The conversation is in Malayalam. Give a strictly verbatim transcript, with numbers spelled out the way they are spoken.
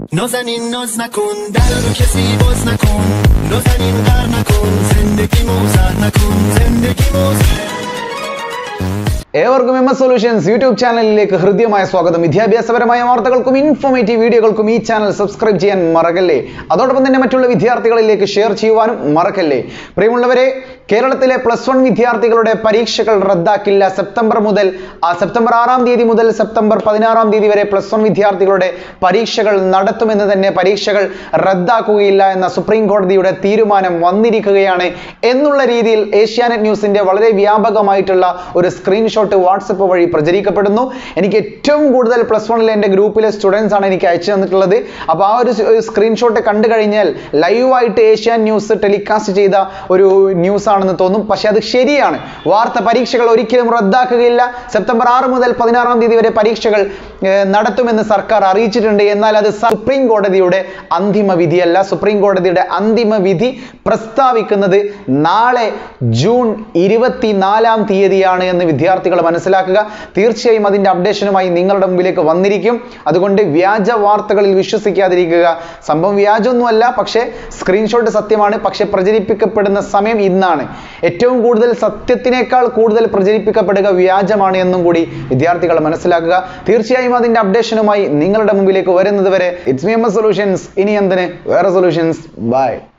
نازنین ناز نکن، در رو کسی باز نکن، نازنین غر نکن، زندگی موزه نکن، زندگی موزه. ഏവർക്കും എം എസ് സൊല്യൂഷൻസ് യൂട്യൂബ് ചാനലിലേക്ക് ഹൃദ്യമായ സ്വാഗതം. വിദ്യാഭ്യാസപരമായ വാർത്തകൾക്കും ഇൻഫോർമേറ്റീവ് വീഡിയോകൾക്കും ഈ ചാനൽ സബ്സ്ക്രൈബ് ചെയ്യാൻ മറക്കല്ലേ. അതോടൊപ്പം തന്നെ മറ്റുള്ള വിദ്യാർത്ഥികളിലേക്ക് ഷെയർ ചെയ്യുവാനും മറക്കല്ലേ. പ്രിയമുള്ളവരെ, കേരളത്തിലെ പ്ലസ് വൺ വിദ്യാർത്ഥികളുടെ പരീക്ഷകൾ റദ്ദാക്കില്ല. സെപ്റ്റംബർ മുതൽ ആ സെപ്റ്റംബർ ആറാം തീയതി മുതൽ സെപ്റ്റംബർ പതിനാറാം തീയതി വരെ പ്ലസ് വൺ വിദ്യാർത്ഥികളുടെ പരീക്ഷകൾ നടത്തുമെന്ന് തന്നെ, പരീക്ഷകൾ റദ്ദാക്കുകയില്ല എന്ന സുപ്രീം കോടതിയുടെ തീരുമാനം വന്നിരിക്കുകയാണ് എന്നുള്ള രീതിയിൽ ഏഷ്യാനെറ്റ് ന്യൂസിന്റെ വളരെ വ്യാപകമായിട്ടുള്ള ഒരു സ്ക്രീൻഷോട്ട് വാട്സപ്പ് വഴി പ്രചരിക്കപ്പെടുന്നു. എനിക്ക് ഏറ്റവും കൂടുതൽ പ്ലസ് വണ്ണിലെ എൻ്റെ ഗ്രൂപ്പിലെ സ്റ്റുഡൻസ് ആണ് എനിക്ക് അയച്ചു തന്നിട്ടുള്ളത്. അപ്പോൾ ആ ഒരു സ്ക്രീൻഷോട്ട് കണ്ടു കഴിഞ്ഞാൽ ലൈവായിട്ട് ഏഷ്യാൻ ന്യൂസ് ടെലികാസ്റ്റ് ചെയ്ത ഒരു ന്യൂസ് ആണെന്ന് തോന്നും. പക്ഷെ അത് ശരിയാണ്. വാർത്ത പരീക്ഷകൾ ഒരിക്കലും റദ്ദാക്കുകയില്ല. സെപ്റ്റംബർ ആറ് മുതൽ പതിനാറാം തീയതി വരെ പരീക്ഷകൾ നടത്തുമെന്ന് സർക്കാർ അറിയിച്ചിട്ടുണ്ട്. എന്നാൽ അത് സുപ്രീം കോടതിയുടെ അന്തിമ വിധിയല്ല. സുപ്രീം കോടതിയുടെ അന്തിമ വിധി പ്രസ്താവിക്കുന്നത് നാളെ ജൂൺ ഇരുപത്തിനാലാം തീയതിയാണ് എന്ന് വിദ്യാർത്ഥികൾ മനസ്സിലാക്കുക. തീർച്ചയായും അതിന്റെ അപ്ഡേഷനുമായി നിങ്ങളുടെ മുമ്പിലേക്ക് വന്നിരിക്കും. അതുകൊണ്ട് വ്യാജ വാർത്തകളിൽ വിശ്വസിക്കാതിരിക്കുക. സംഭവം വ്യാജമൊന്നുമല്ല, പക്ഷേ സ്ക്രീൻഷോട്ട് സത്യമാണ്. പക്ഷെ പ്രചരിപ്പിക്കപ്പെടുന്ന സമയം ഇന്നാണ്. ഏറ്റവും കൂടുതൽ സത്യത്തിനേക്കാൾ കൂടുതൽ പ്രചരിപ്പിക്കപ്പെടുക വ്യാജമാണ് എന്നും കൂടി വിദ്യാർത്ഥികൾ മനസ്സിലാക്കുക. തീർച്ചയായും അതിന്റെ അപ്ഡേഷനുമായി നിങ്ങളുടെ മുമ്പിലേക്ക് വരുന്നത് വരെ it's me M S solutions. ഇനി എന്തിന് വേറെ സൊല്യൂഷൻസ്. ബൈ.